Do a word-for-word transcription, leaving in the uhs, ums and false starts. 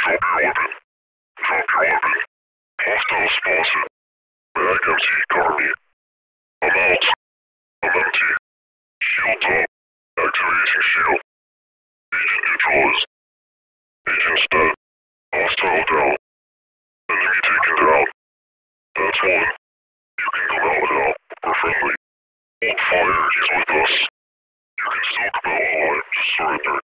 Drop your weapon. Drop your weapon. Hostile spotted. Bag empty. Cover me. I'm out. I'm empty. Shields up. Activating shield. Agent neutralized. Agent's dead. Hostile down. Enemy taken down. That's one. You can come out now. We're friendly. Hold fire. He's with us. You can still come out alive. Just surrender.